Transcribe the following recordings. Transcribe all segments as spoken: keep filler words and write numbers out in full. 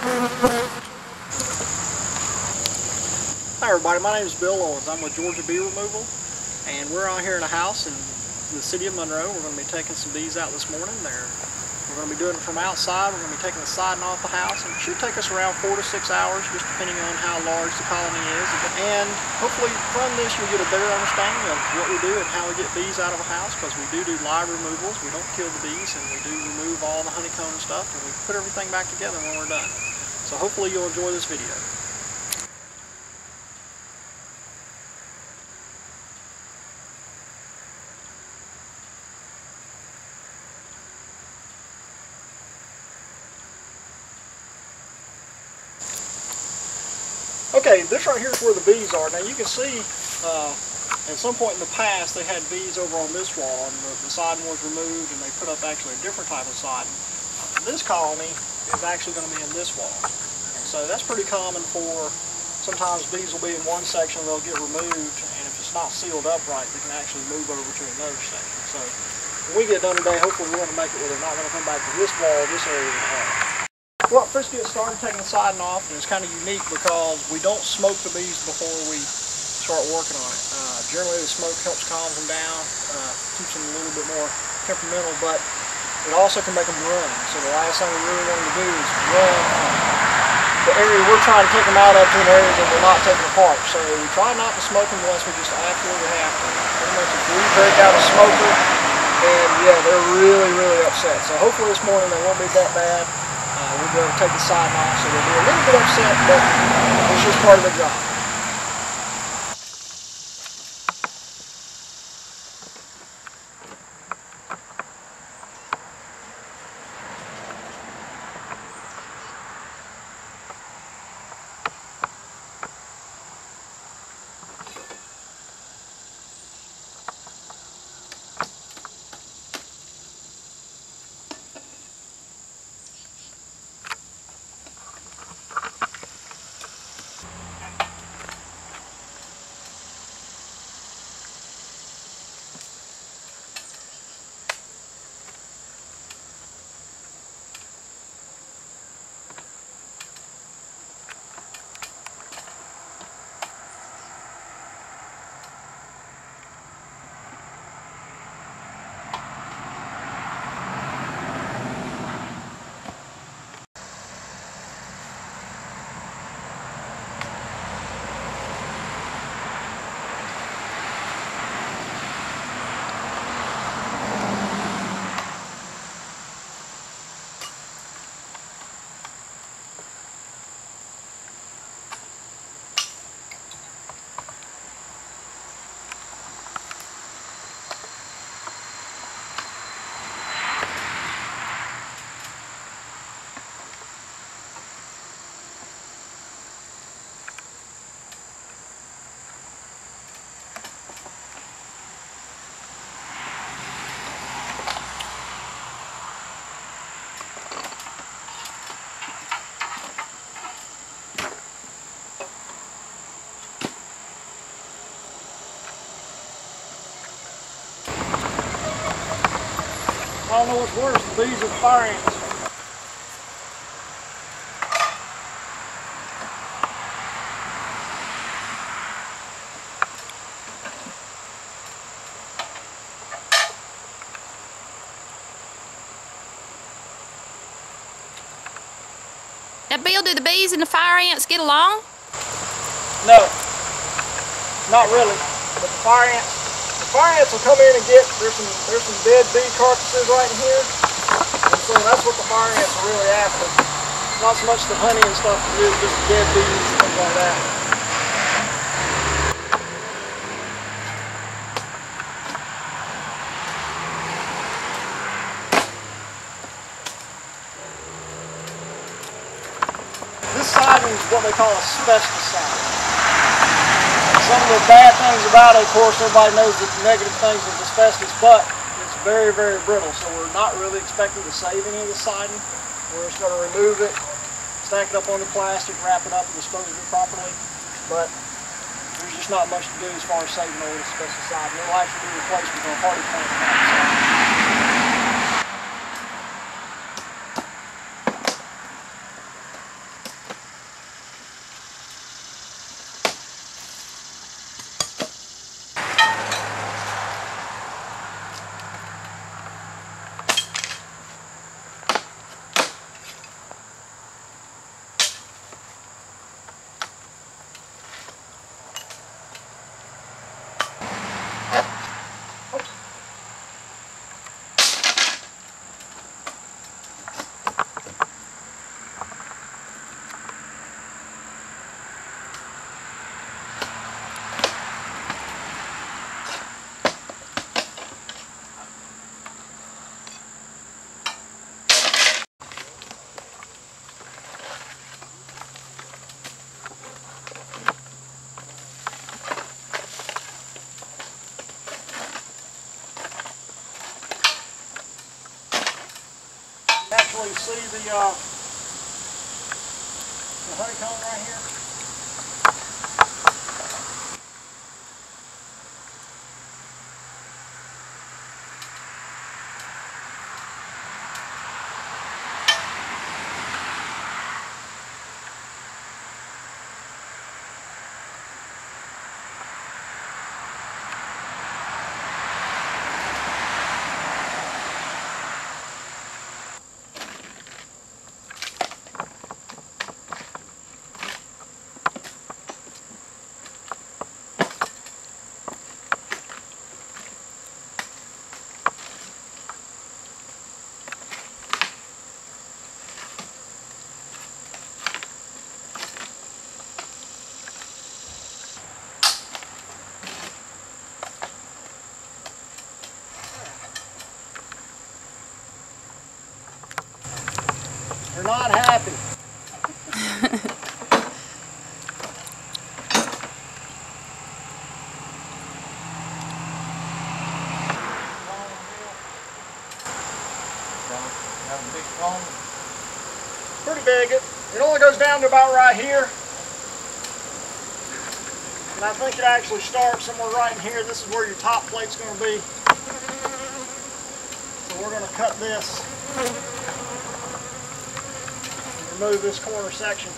Hi everybody, my name is Bill Owens. I'm with Georgia Bee Removal, and we're out here in a house in the city of Monroe. We're going to be taking some bees out this morning. They're, we're going to be doing it from outside. We're going to be taking the siding off the house, and it should take us around four to six hours, just depending on how large the colony is. And hopefully from this you'll get a better understanding of what we do and how we get bees out of a house, because we do do live removals. We don't kill the bees, and we do remove all the honeycomb and stuff, and we put everything back together when we're done. So hopefully you'll enjoy this video. Okay, this right here is where the bees are. Now you can see uh, at some point in the past they had bees over on this wall, and the, the siding was removed and they put up actually a different type of siding. Uh, this colony is actually going to be in this wall. And so that's pretty common for, sometimes bees will be in one section, they'll get removed, and if it's not sealed up right, they can actually move over to another section. So when we get done today, hopefully we're going to make it where they're not going to come back to this wall, this area of the house. Well, first get started taking the siding off, and it's kind of unique because we don't smoke the bees before we start working on it. Uh, generally the smoke helps calm them down, uh, keeps them a little bit more temperamental, but it also can make them run. So the last thing we really want them to do is run from the area we're trying to take them out of to an area that we're not taking apart. So we try not to smoke them unless we just absolutely have to. Pretty much if we break out a smoker, and yeah, they're really, really upset. So hopefully this morning they won't be that bad. Uh, we'll be able to take the siding off, so they'll be a little bit upset, but it's just part of the job. I don't know what's worse, the bees or the fire ants. Now, Bill, do the bees and the fire ants get along? No, not really. But the fire ants, the fire ants will come in and get, there's some, there's some dead bee carcasses right in here. And so that's what the fire ants are really after. Not so much the honey and stuff, it's just dead bees and things like that. This siding is what they call asbestos siding. Some of the bad things about it, of course, everybody knows the negative things of asbestos, but it's very, very brittle, so we're not really expecting to save any of the siding. We're just going to remove it, stack it up on the plastic, wrap it up, and dispose of it properly. But there's just not much to do as far as saving all the asbestos siding. It'll actually be replaced with a hardy plant siding. actually see the, uh, the honeycomb right here. They're not happy. Pretty big. It, it only goes down to about right here. And I think it actually starts somewhere right in here. This is where your top plate's going to be. So we're going to cut this. Remove this corner section.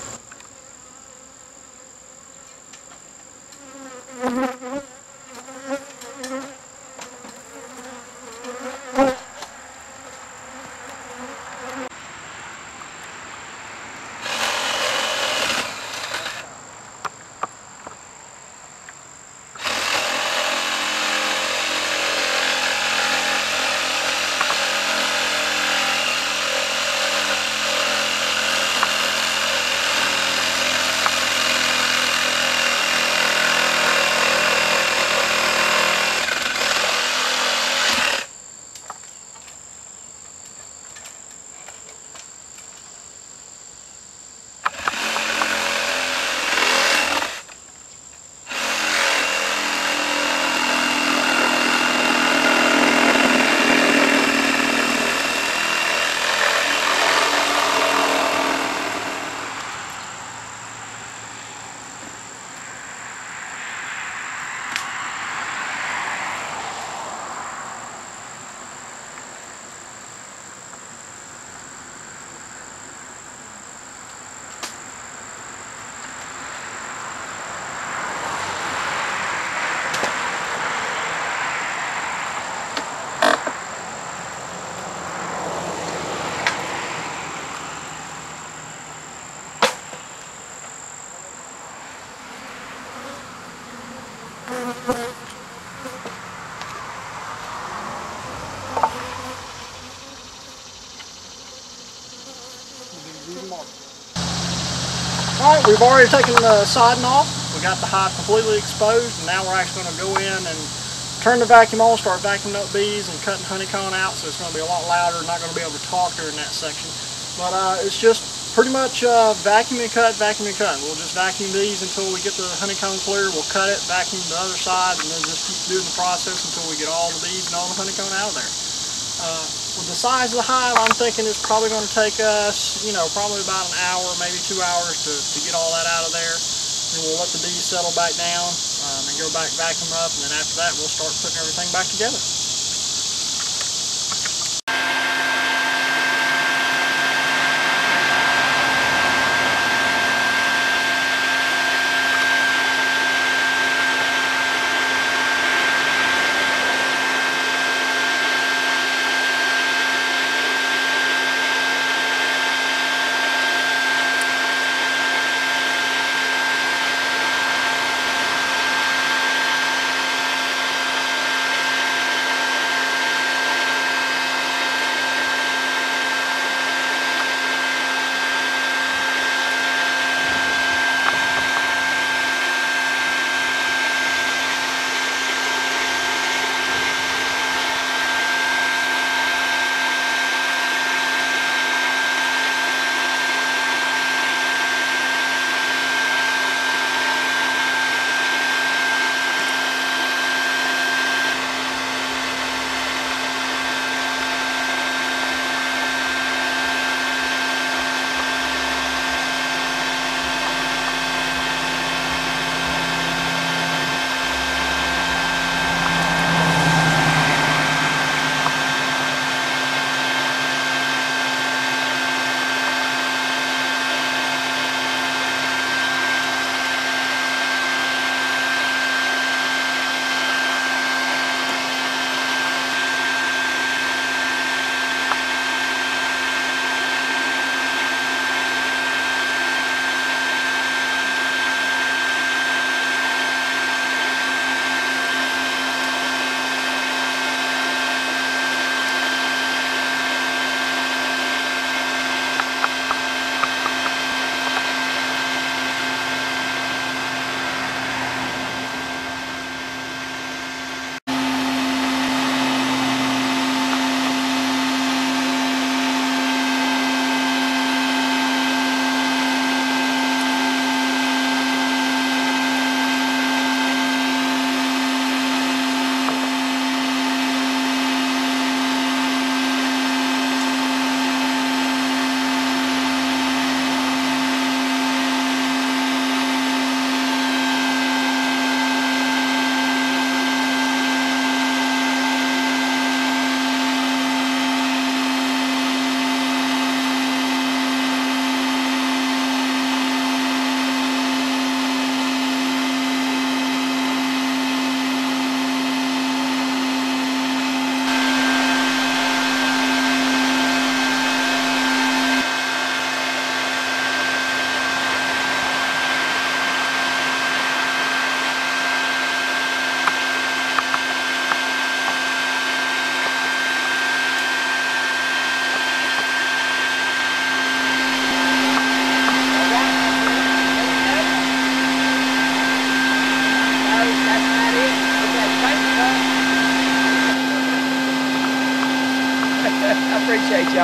Alright, we've already taken the siding off. We got the hive completely exposed, and now we're actually going to go in and turn the vacuum on, start vacuuming up bees and cutting honeycomb out, so it's going to be a lot louder. Not going to be able to talk during that section. But uh, it's just pretty much uh, vacuum and cut, vacuum and cut. We'll just vacuum these until we get the honeycomb clear. We'll cut it, vacuum the other side, and then just keep doing the process until we get all the bees and all the honeycomb out of there. Uh, with the size of the hive, I'm thinking it's probably going to take us, you know, probably about an hour, maybe two hours to, to get all that out of there. Then we'll let the bees settle back down um, and go back vacuum up, and then after that we'll start putting everything back together.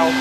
out.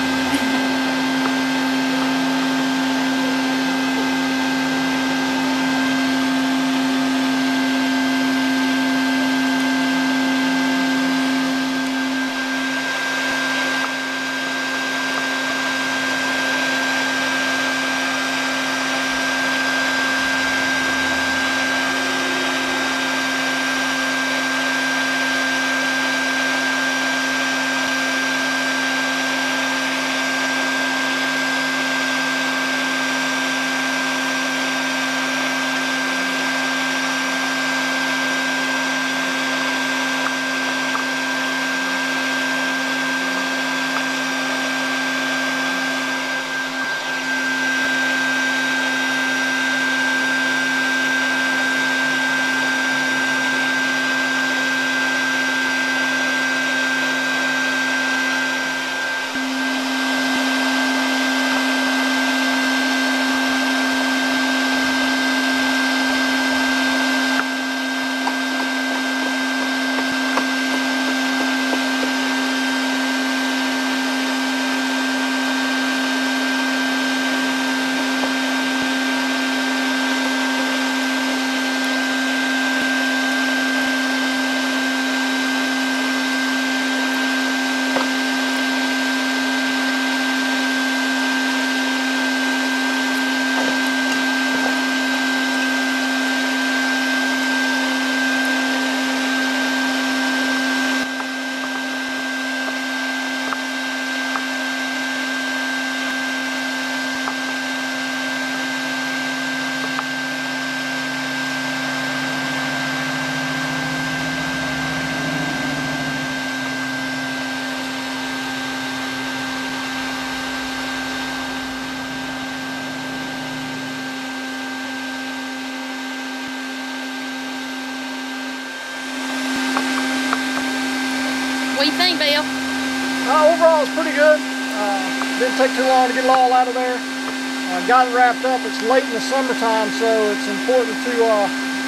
What do you think, Bill? Uh, overall, it's pretty good. Uh, didn't take too long to get it all out of there. Uh, got it wrapped up. It's late in the summertime, so it's important to, uh,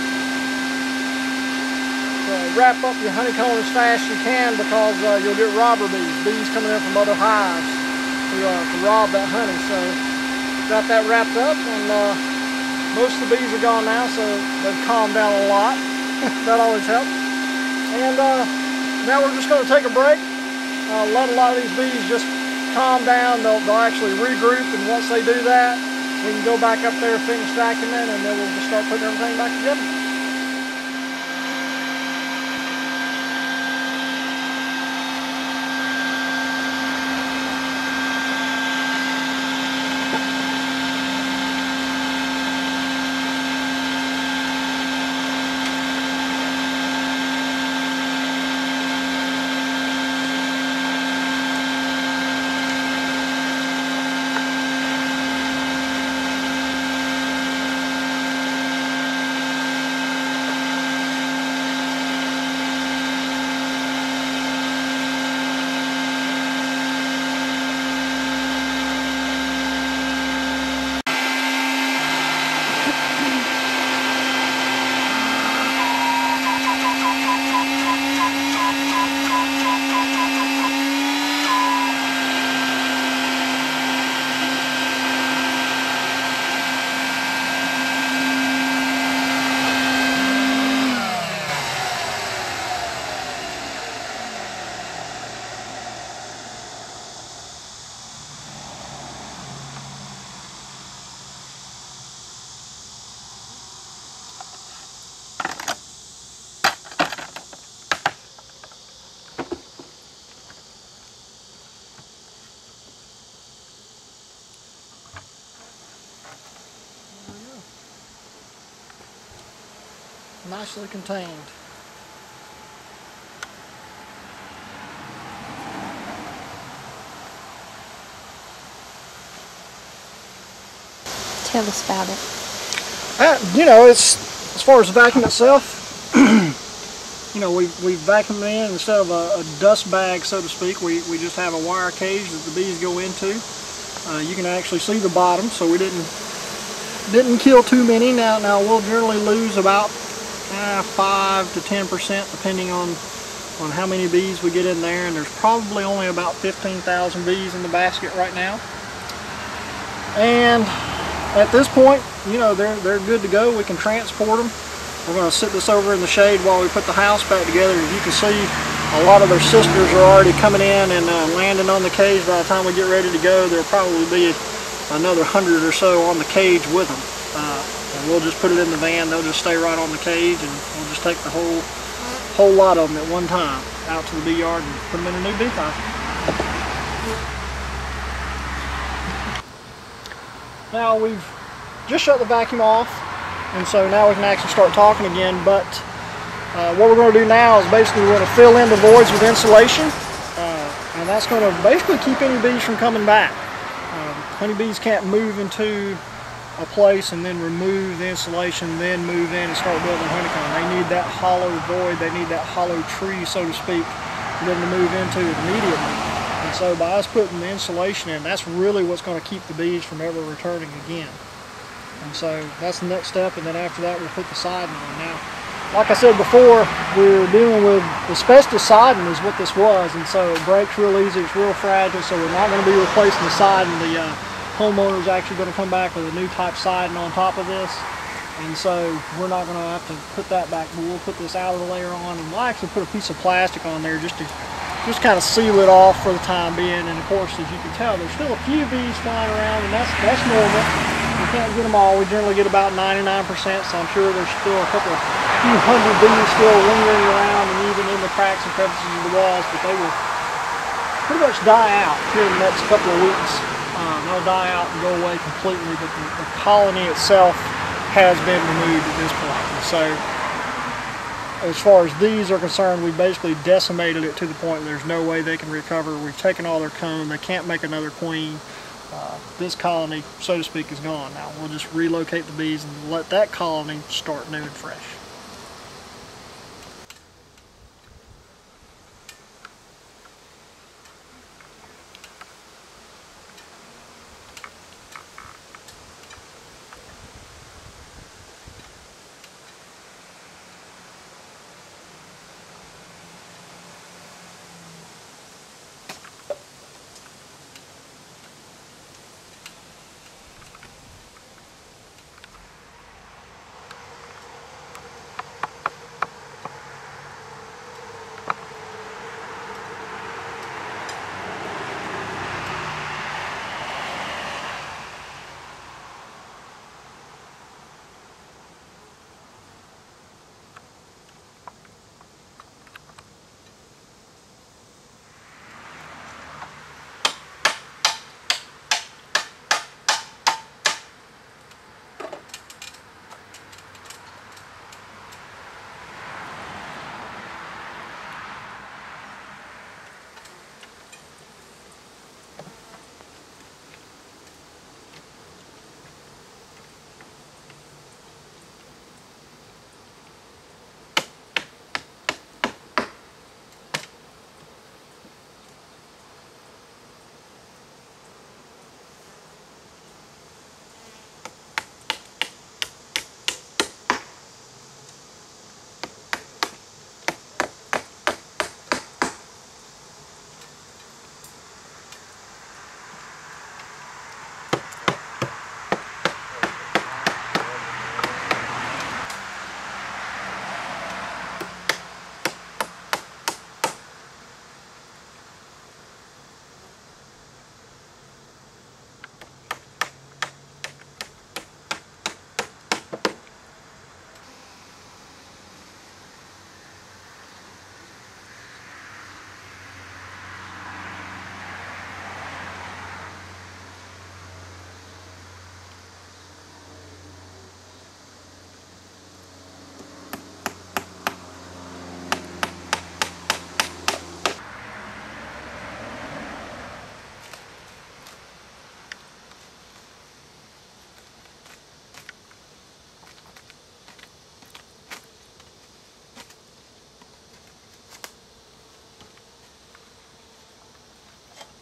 to wrap up your honeycomb as fast as you can, because uh, you'll get robber bees, bees coming in from other hives to, uh, to rob that honey. So got that wrapped up, and uh, most of the bees are gone now, so they've calmed down a lot. That always helps. And uh, now we're just going to take a break. Uh, let a lot of these bees just calm down. They'll, they'll actually regroup, and once they do that, we can go back up there, finish vacuuming, and then we'll just start putting everything back together. Nicely contained. Tell us about it. Uh, you know, it's as far as the vacuum itself. You know, we we vacuum in instead of a, a dust bag, so to speak. We we just have a wire cage that the bees go into. Uh, you can actually see the bottom, so we didn't didn't kill too many. Now now we'll generally lose about uh, five to ten percent, depending on on how many bees we get in there, and there's probably only about fifteen thousand bees in the basket right now. And at this point, you know, they're, they're good to go. We can transport them. We're going to sit this over in the shade while we put the house back together. As you can see, a lot of their sisters are already coming in and uh, landing on the cage. By the time we get ready to go, there'll probably be another hundred or so on the cage with them. Uh, and we'll just put it in the van. They'll just stay right on the cage, and we'll just take the whole whole lot of them at one time out to the bee yard and put them in a new beehive. Now we've just shut the vacuum off, and so now we can actually start talking again. But uh, what we're going to do now is basically we're going to fill in the voids with insulation, uh, and that's going to basically keep any bees from coming back. Um, honeybees can't move into a place and then remove the insulation, then move in and start building honeycomb. They need that hollow void, they need that hollow tree, so to speak, for them to move into it immediately. And so by us putting the insulation in, that's really what's going to keep the bees from ever returning again. And so that's the next step, and then after that we'll put the siding on. Now, like I said before, we're dealing with asbestos siding is what this was, and so it breaks real easy, it's real fragile, so we're not going to be replacing the siding. The uh, homeowner's actually going to come back with a new type siding on top of this, and so we're not going to have to put that back, but we'll put this outer layer on, and we'll actually put a piece of plastic on there just to just kind of seal it off for the time being. And of course, as you can tell, there's still a few bees flying around, and that's that's normal. We can't get them all. We generally get about ninety-nine percent, so I'm sure there's still a couple of few hundred bees still lingering around and even in the cracks and crevices of the walls, but they will pretty much die out here in the next couple of weeks. Um, they'll die out and go away completely, but the, the colony itself has been removed at this point. And so, as far as these are concerned, we basically decimated it to the point where there's no way they can recover. We've taken all their comb. They can't make another queen. Uh, this colony, so to speak, is gone. Now we'll just relocate the bees and let that colony start new and fresh.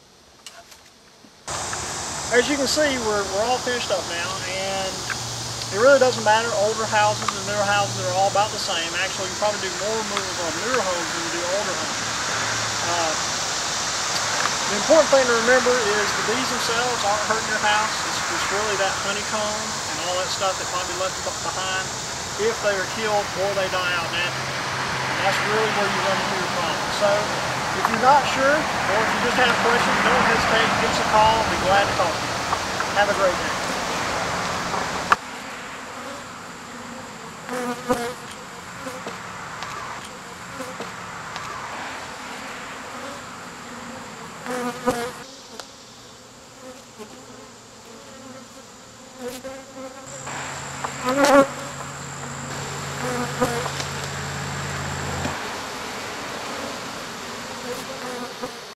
As you can see, we're, we're all finished up now, and It really doesn't matter. Older houses and newer houses are all about the same. Actually, you probably do more removals on newer homes than you do older homes. Uh, the important thing to remember is the bees themselves aren't hurting your house. It's, it's really that honeycomb and all that stuff that might be left behind if they are killed or they die out naturally. And that's really where you run into your problem. So if you're not sure, or if you just have questions, don't hesitate. Give us a call. I'll be glad to talk to you. Have a great day.